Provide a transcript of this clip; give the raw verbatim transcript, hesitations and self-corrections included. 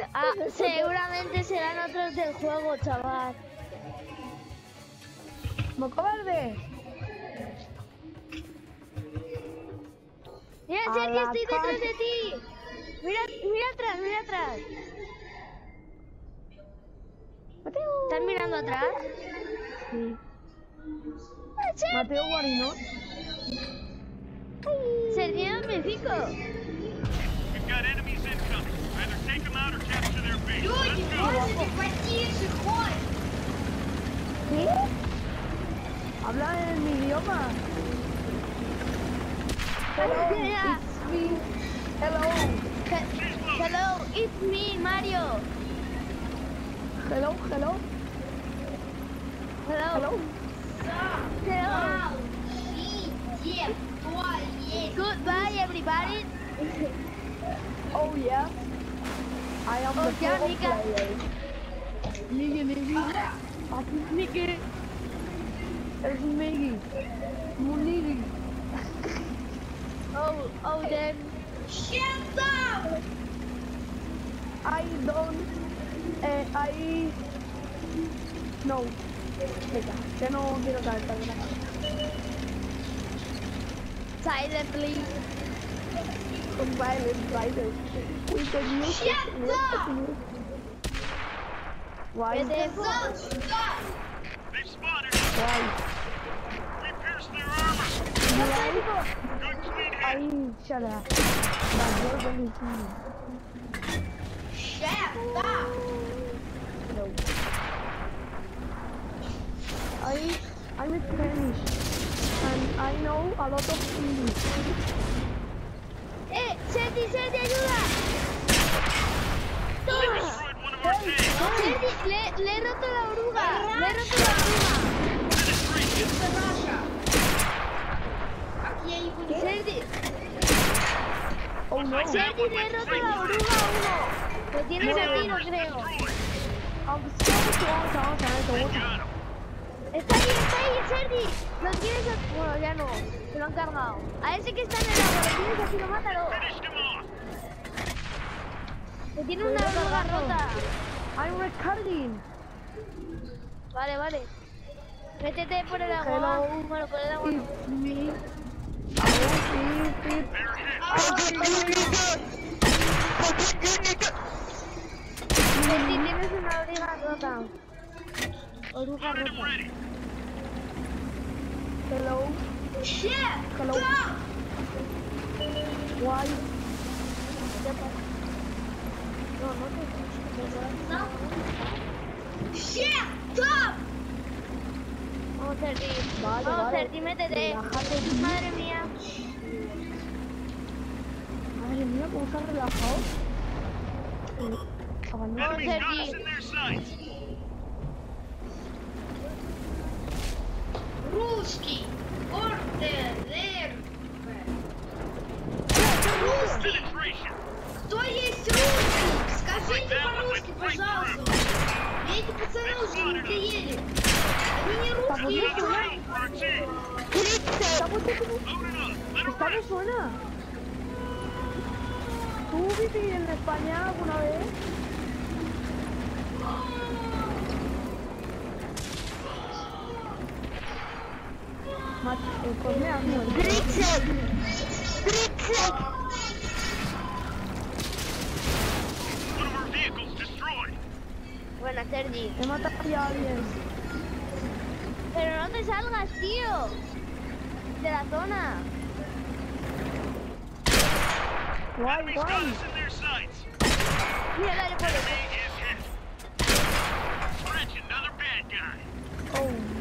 ah, seguramente serán otros del juego, chaval. ¡Moco verde! Mira, A Sergio, la estoy detrás calle. de ti. Mira, mira atrás, mira atrás. Mateo. ¿Estás mirando atrás? Sí. ¡Ah, Sergio! Mateo Guarino. Sergio, me fico. We've got enemies incoming. Either take them out or capture their base. Люди, Let's go. можете потише, хоть? ¿Qué? Habla en mi idioma. Hello, Yeah. it's me. Hello. He- Hello, it's me, Mario. Hello, hello, Hello. hello. Hello. Молчите, кто есть? Goodbye, everybody. Oh yeah. I am Oh, the yeah, pro Mika. player. Miggy, Miggy. Mickey. Es Miggy. Munigi. Oh, oh, then. Shut up! I don't. Eh, I. No. Venga, ya no quiero caer para nada. Silently. Con violent riders. We can use it. Shut We up! can use it. Why? Vete. Сказал, что? They've spotted. Why? We pierced their armor. Why? Good clean hit. I shut up. But you're going to. Shut up! No. I I'm Spanish and I know a lot of English. Eh, Sergi, Sergi, ayuda. They Toma. destroyed one of our tanks. Sergi, le, le he roto la oruga. Le he roto la oruga. Penetration. Это наша! Как я не буду... Sergi, Oh no. Sergi, le he roto la oruga a uno. Lo tienes a tiro, creo. Destroyed. I'm so sorry, sorry, sorry. Got him. Está ahí, está ahí, Sergi. Lo tienes a... Bueno, ya no. Se lo han cargado. A ese que está en el agua, lo tienes a tiro, mátalo. Finished him off. Que tiene una oruga rota. I'm recording. Vale, vale. Métete por el agua. Hello. va. Bueno, por el agua no. It's me. I will see it. They're hit. Sergi, tienes una oruga rota. Oruga Loaded and rota. ready. Hello. Shut Hello. up! Why? ¿Qué pasa? No, no te... Shut up! Vamos, Sergi. Vale, Vamos, vale. Sergi, métete. Relájate. Madre mía. Madre mía, cómo está relajado. Eh, abandona. Vamos, Enemies got Sergi. us in their sights. Русский! Ордер! Русский! Penetration. Кто есть русский? Скажите по-русски, пожалуйста. Мне эти пацаны уже надоели. Они не русские, Got a чувак. kill for our team. Estamos aquí. Load it up. Let 'em Está me rip. suena. ¿Tú viviste en España alguna vez? Macho, eh, pues me han muerto. Grixel. Grixel. One of our vehicles destroyed. Buena, Sergi. He matado a alguien. Pero no te salgas, tío. De la zona. Guay, Enemies got guay. us in their sights. Mira, dale, por Enemy is hit. French, another bad guy. Oh